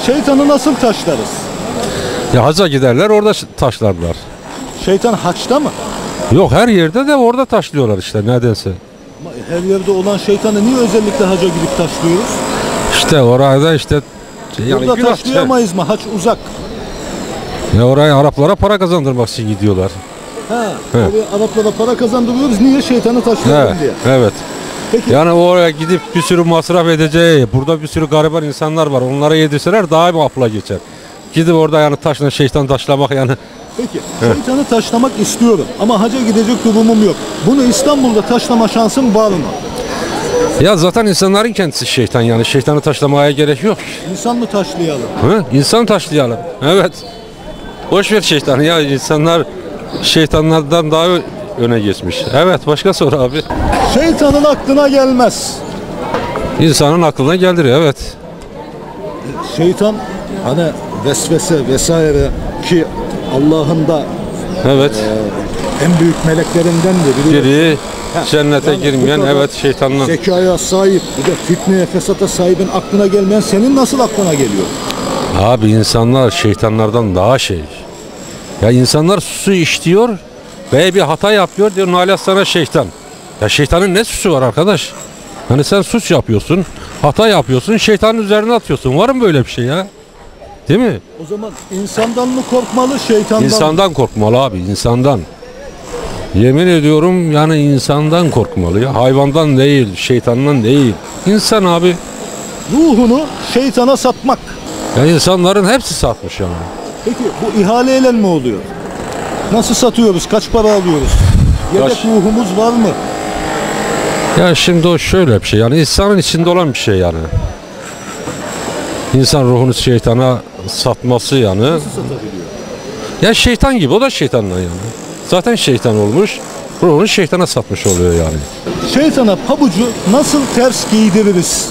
Şeytanı nasıl taşlarız? Ya hacca giderler orada taşlarlar. Şeytan haçta mı? Yok her yerde de orada taşlıyorlar işte nedense. Ama her yerde olan şeytanı niye özellikle hacca gidip taşlıyoruz? İşte orada işte Burada günah- taşlayamayız mı? Haç uzak. Ya oraya Araplara para kazandırmak için gidiyorlar. Oraya Araplara para kazandırıyoruz. Niye şeytanı taşlayalım diye. Evet. Peki. Yani oraya gidip bir sürü masraf edeceği, burada bir sürü gariban insanlar var. Onlara yedirseler daha bir akla geçer. Gidip orada yani taşla şeytan taşlamak yani. Peki. Şeytanı taşlamak istiyorum ama hacca gidecek durumum yok. Bunu İstanbul'da taşlama şansım var mı? Ya zaten insanların kendisi şeytan yani. Şeytanı taşlamaya gerek yok. İnsan mı taşlayalım? İnsan taşlayalım. Evet. Boş ver şeytanı ya. İnsanlar şeytanlardan daha öne geçmiş. Evet, başka soru abi. Şeytanın aklına gelmez. İnsanın aklına gelir, evet. Şeytan hani vesvese vesaire ki Allah'ın da Evet. en büyük meleklerindendir. Biri cennete Yani girmeyen, bu kadar evet, şeytanın. zekaya sahip, bir de fitneye, fesata sahibin aklına gelmeyen senin nasıl aklına geliyor? Abi insanlar şeytanlardan daha şey. Ya insanlar su içiyor ve bir hata yapıyor diyor nalet sana şeytan. Ya şeytanın ne suçu var arkadaş? Hani sen suç yapıyorsun, hata yapıyorsun, şeytanın üzerine atıyorsun. Var mı böyle bir şey ya? Değil mi? O zaman insandan mı korkmalı, şeytandan mı? İnsandan korkmalı abi, insandan. Yemin ediyorum yani insandan korkmalı ya. Hayvandan değil, şeytandan değil. İnsan abi. Ruhunu şeytana satmak. Ya insanların hepsi satmış yani. Peki bu ihaleyle mi oluyor? Nasıl satıyoruz? Kaç para alıyoruz? Yedek Kaç- ruhumuz var mı? Ya şimdi o şöyle bir şey yani insanın içinde olan bir şey yani. İnsan ruhunu şeytana satması yani. Nasıl satabiliyor? Ya şeytan gibi, o da şeytanla yani. Zaten şeytan olmuş, ruhunu şeytana satmış oluyor yani. Şeytana pabucu nasıl ters giydiririz?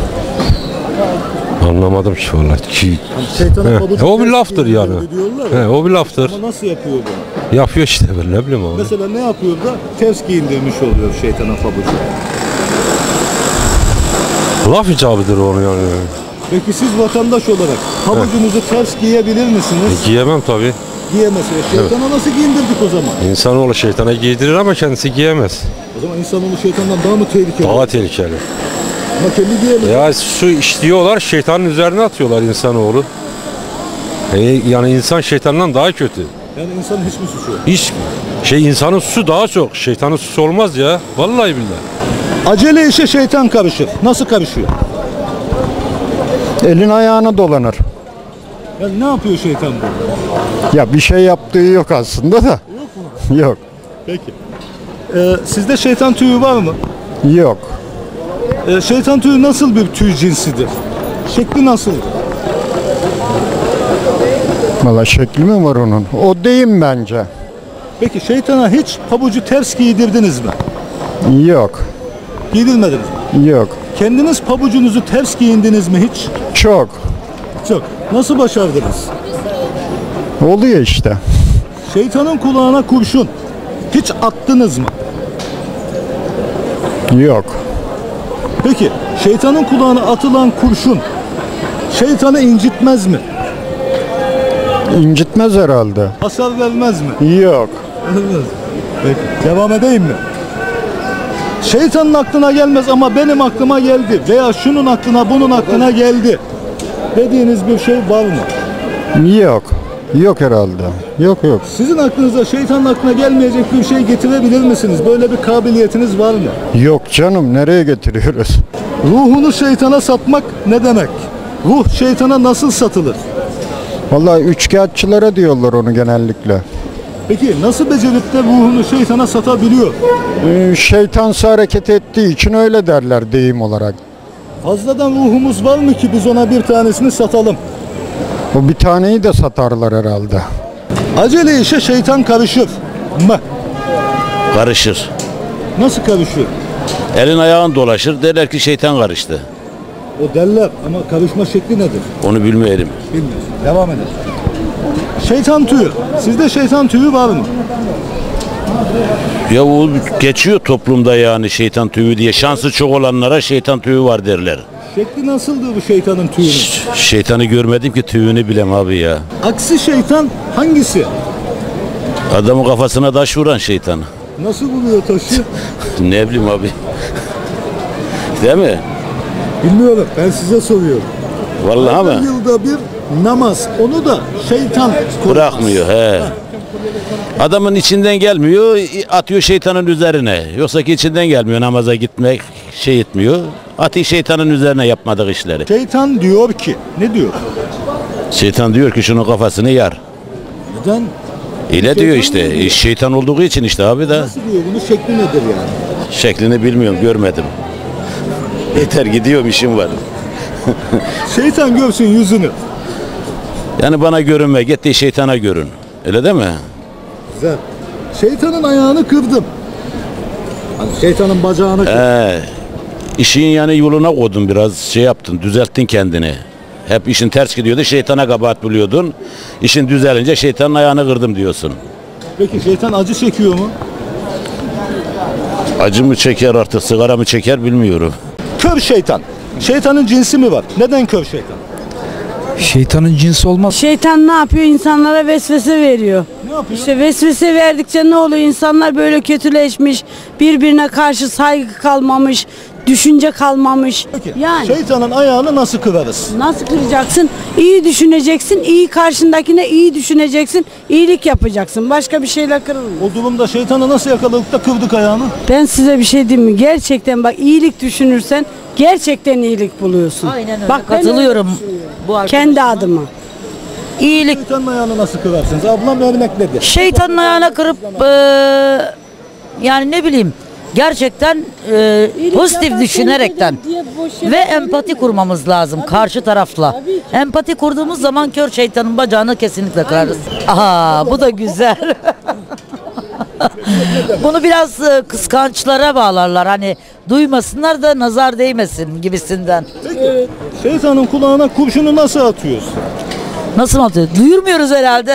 Anlamadım ki vallahi. Şeytana pabucu O bir ters laftır yani. giydirir diyorlar ya. O bir laftır. Ama nasıl yapıyor bunu? Yapıyor işte ben ne bileyim abi. Mesela ne yapıyor da ters giyindirmiş oluyor şeytana pabucu. Laf icabıdır onu yani. Peki siz vatandaş olarak pabucunuzu ters giyebilir misiniz? Giyemem tabii. Giyemezsiniz. Şeytana nasıl giyindirdik o zaman? İnsanoğlu şeytana giydirir ama kendisi giyemez. O zaman insanoğlu şeytandan daha mı tehlikeli? Daha tehlikeli. Ama kendi giyemez. Ya su işliyorlar, şeytanın üzerine atıyorlar insanoğlu. Yani insan şeytandan daha kötü. Yani insanın hiçbir suçu yok. Hiç insanın suçu daha çok. Şeytanın suçu olmaz ya. Vallahi billahi. Acele işe şeytan karışır. Nasıl karışıyor? Elin ayağına dolanır. Yani ne yapıyor şeytan bu? Ya bir şey yaptığı yok aslında da. Yok mu? Yok. Peki. Sizde şeytan tüyü var mı? Yok. Şeytan tüyü nasıl bir tüy cinsidir? Şekli nasıl? Valla şekli mi var onun? O değil bence. Peki şeytana hiç pabucu ters giydirdiniz mi? Yok. Giydirmediniz mi? Yok. Kendiniz pabucunuzu ters giyindiniz mi hiç? Çok. Çok. Nasıl başardınız? Oluyor işte. Şeytanın kulağına kurşun hiç attınız mı? Yok. Peki şeytanın kulağına atılan kurşun şeytanı incitmez mi? İncitmez herhalde. Hasar vermez mi? Yok. Vermez. Peki devam edeyim mi? Şeytanın aklına gelmez ama benim aklıma geldi veya şunun aklına bunun aklına geldi dediğiniz bir şey var mı? Yok. Yok herhalde. Yok. Sizin aklınıza şeytanın aklına gelmeyecek bir şey getirebilir misiniz? Böyle bir kabiliyetiniz var mı? Yok canım, nereye getiriyoruz? Ruhunu şeytana satmak ne demek? Ruh şeytana nasıl satılır? Vallahi üçkağıtçılara diyorlar onu genellikle. Peki nasıl becerip de ruhunu şeytana satabiliyor? Şeytansı hareket ettiği için öyle derler deyim olarak. Fazladan ruhumuz var mı ki biz ona bir tanesini satalım? O bir taneyi de satarlar herhalde. Acele işe şeytan karışır mı? Karışır. Nasıl karışıyor? Elin ayağın dolaşır. Derler ki şeytan karıştı. O derler ama karışma şekli nedir? Onu bilmeyelim. Bilmiyoruz. Devam edelim. Şeytan tüyü. Sizde şeytan tüyü var mı? Ya o geçiyor toplumda yani şeytan tüyü diye. Şansı çok olanlara şeytan tüyü var derler. Şekli nasıldı bu şeytanın tüyünün? Şeytanı görmedim ki tüyünü bilem abi ya. Aksi şeytan hangisi? Adamın kafasına taş vuran şeytan. Nasıl buluyor taşı? Ne bileyim abi. Değil mi? Bilmiyorum. Ben size soruyorum. Vallahi mi? Yılda bir namaz. Onu da şeytan Bırakmıyor he. Adamın içinden gelmiyor, atıyor şeytanın üzerine. Yoksa ki içinden gelmiyor namaza gitmek, şey etmiyor. Atıyor şeytanın üzerine yapmadık işleri. Şeytan diyor ki, ne diyor? Şeytan diyor ki şunun kafasını yar. Neden? Öyle diyor Şeytan işte. mı diyor? Şeytan olduğu için işte abi de. Nasıl diyor bunu? Şekli nedir yani? Şeklini bilmiyorum, görmedim. Yeter gidiyorum, işim var. Şeytan görsün yüzünü. Yani bana görünme, gittiği şeytana görün. Öyle değil mi? Güzel. Şeytanın ayağını kırdım. Hani şeytanın bacağını kırdım. İşin yani yoluna koydun biraz, şey yaptın, düzelttin kendini. Hep işin ters gidiyordu, şeytana kabahat buluyordun. İşin düzelince şeytanın ayağını kırdım diyorsun. Peki şeytan acı çekiyor mu? Acı mı çeker artık, sigara mı çeker bilmiyorum. Kör şeytan. Şeytanın cinsi mi var? Neden kör şeytan? Şeytanın cinsi olmaz. Şeytan ne yapıyor? İnsanlara vesvese veriyor. Ne yapıyor? İşte vesvese verdikçe ne oluyor? İnsanlar böyle kötüleşmiş, birbirine karşı saygı kalmamış, düşünce kalmamış. Peki Yani şeytanın ayağını nasıl kırarız? nasıl kıracaksın? İyi düşüneceksin, iyi karşındakine iyi düşüneceksin, iyilik yapacaksın. Başka bir şeyle kırılmıyor. O durumda şeytanı nasıl yakaladık da kırdık ayağını? Ben size bir şey diyeyim mi? Gerçekten bak iyilik düşünürsen gerçekten iyilik buluyorsun. Aynen öyle. Bak ben Katılıyorum bu kendi adıma. İyilik Şeytanın ayağını nasıl kırarsınız? Ablam örnekledi. şeytanın ayağına kırıp yani ne bileyim gerçekten pozitif düşünerekten ve empati kurmamız lazım karşı tarafla. Empati kurduğumuz zaman kör şeytanın bacağını kesinlikle kırarız. Aha bu da güzel. Bunu biraz kıskançlara bağlarlar. Hani duymasınlar da nazar değmesin gibisinden. Peki şeytanın kulağına kurşunu nasıl atıyoruz? Nasıl atıyor? Duyurmuyoruz herhalde.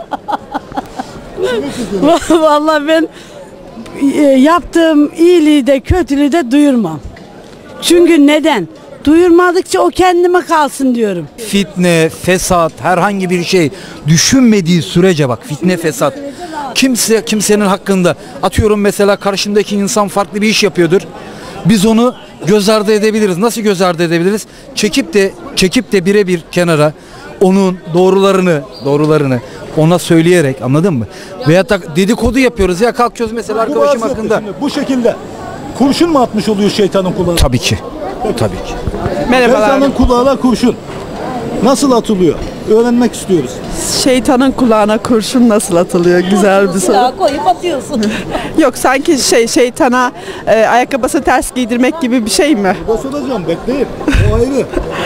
Vallahi ben yaptığım iyiliği de kötülüğü de duyurmam. Çünkü neden? Duyurmadıkça o kendime kalsın diyorum. Fitne, fesat, herhangi bir şey düşünmediği sürece bak fitne, fesat. Kimsenin hakkında atıyorum mesela karşımdaki insan farklı bir iş yapıyordur. Biz onu göz ardı edebiliriz. Nasıl göz ardı edebiliriz? Çekip de birebir kenara onun doğrularını ona söyleyerek, anladın mı? Veyahut da dedikodu yapıyoruz ya, kalkıyoruz mesela arkadaşım hakkında. Şimdi bu şekilde kurşun mu atmış oluyor şeytanın kulağına? Tabii ki. Tabii ki. Şeytanın kulağına kurşun nasıl atılıyor? Öğrenmek istiyoruz. Şeytanın kulağına kurşun nasıl atılıyor? Güzel bir soru. Silahı koyup atıyorsun. Yok sanki şeytana ayakkabısı ters giydirmek gibi bir şey mi? Bu soracağım, bekleyin. O ayrı.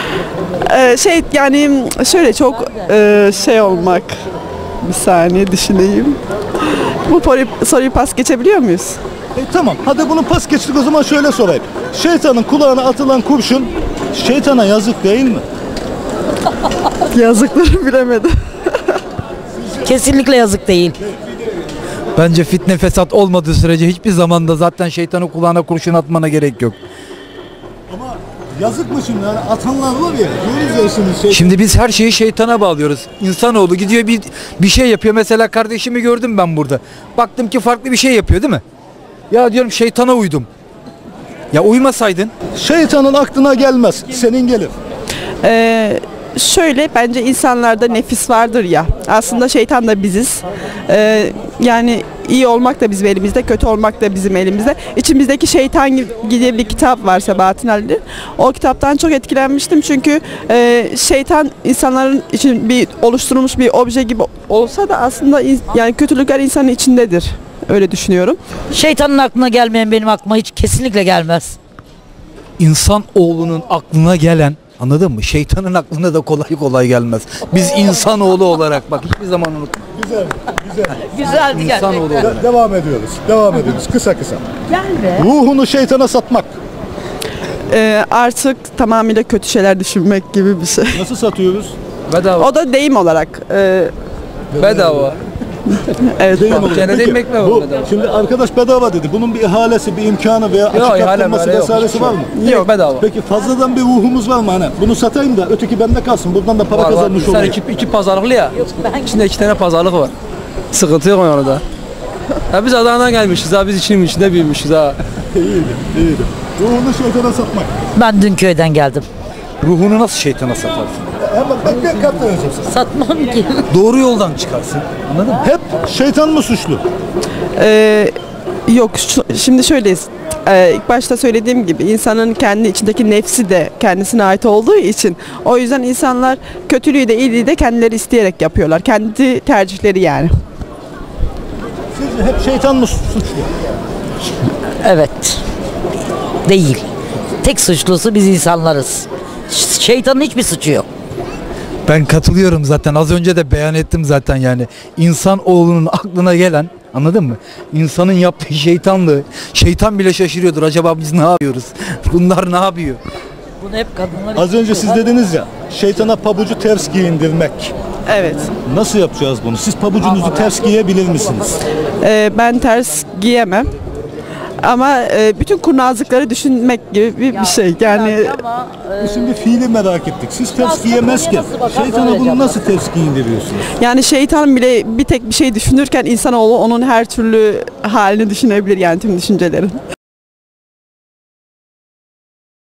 Yani şöyle çok şey olmak. Bir saniye düşüneyim. Bu soruyu pas geçebiliyor muyuz? Tamam, hadi bunu pas geçtik, o zaman şöyle sorayım. Şeytanın kulağına atılan kurşun şeytana yazık değil mi? Yazıkları bilemedim. Kesinlikle yazık değil. Bence fitne, fesat olmadığı sürece hiçbir zamanda zaten şeytanın kulağına kurşun atmana gerek yok. Ama yazık mı şimdi? Yani atanlar var ya, görüyorsunuz şey. Şimdi biz her şeyi şeytana bağlıyoruz. İnsanoğlu gidiyor bir şey yapıyor. Mesela kardeşimi gördüm ben burada. Baktım ki farklı bir şey yapıyor değil mi? Ya diyorum şeytana uydum. Ya uymasaydın. Şeytanın aklına gelmez, senin gelir. Şöyle bence insanlarda nefis vardır ya. Aslında şeytan da biziz. Yani iyi olmak da bizim elimizde, kötü olmak da bizim elimizde. İçimizdeki şeytan gibi bir kitap var Sebahattin Ali'nin. O kitaptan çok etkilenmiştim çünkü şeytan insanların için bir oluşturulmuş bir obje gibi olsa da aslında yani kötülükler insanın içindedir. Öyle düşünüyorum. Şeytanın aklına gelmeyen benim aklıma hiç kesinlikle gelmez. İnsan oğlunun aklına gelen, anladın mı? Şeytanın aklına da kolay kolay gelmez. Biz insanoğlu olarak bak hiçbir zaman unutma. Güzel, güzel. Güzeldi İnsanoğlu olarak. Devam ediyoruz, kısa. Gel be. Ruhunu şeytana satmak. Artık tamamıyla kötü şeyler düşünmek gibi bir şey. Nasıl satıyoruz? Bedava. O da deyim olarak. Bedava. Evet. Deyim olarak. Cennet Peki, ekmek mi bu, var bedava? şimdi arkadaş bedava dedi. Bunun bir ihalesi, bir imkanı veya açık ihale arttırması böyle yok. vesairesi var mı? Yok bedava. Peki fazladan bir ruhumuz var mı hani? Bunu satayım da öteki bende kalsın. Buradan da para kazanmış Sen olayım. iki pazarlıklı ya. İçinde 2 tane pazarlık var. Sıkıntı yok orada. Ya biz Adana'dan gelmişiz ha, biz içinde büyümüşüz ha. İyiydi. Ruhunu şeytana satmak. Ben dün köyden geldim. Ruhunu nasıl şeytana satarsın? Hemen bak kaptırıyorsun. Satmam ki. Doğru yoldan çıkarsın. Anladın mı? Hep şeytan mı suçlu? Yok şimdi şöyleyiz. İlk başta söylediğim gibi insanın kendi içindeki nefsi de kendisine ait olduğu için o yüzden insanlar kötülüğü de iyiliği de kendileri isteyerek yapıyorlar. Kendi tercihleri yani. Sizce hep şeytan mı suçlu? Evet. Değil. Tek suçlusu biz insanlarız. Şeytanın hiçbir suçu yok. Ben katılıyorum zaten. Az önce de beyan ettim zaten yani. İnsan oğlunun aklına gelen, anladın mı? İnsanın yaptığı şeytanlığı. Şeytan bile şaşırıyordur. Acaba biz ne yapıyoruz? Bunlar ne yapıyor? Bunu hep kadınlar Az önce siz dediniz ya, şeytana pabucu ters giyindirmek. Evet. Nasıl yapacağız bunu? Siz pabucunuzu ters giyebilir misiniz? Ben ters giyemem. Ama bütün kurnazlıkları düşünmek gibi bir şey. Yani Biz şimdi fiili merak ettik. Siz ters giyemezken şeytana bunu nasıl ters giyindiriyorsunuz? yani şeytan bile bir tek bir şey düşünürken insanoğlu onun her türlü halini düşünebilir yani tüm düşüncelerin.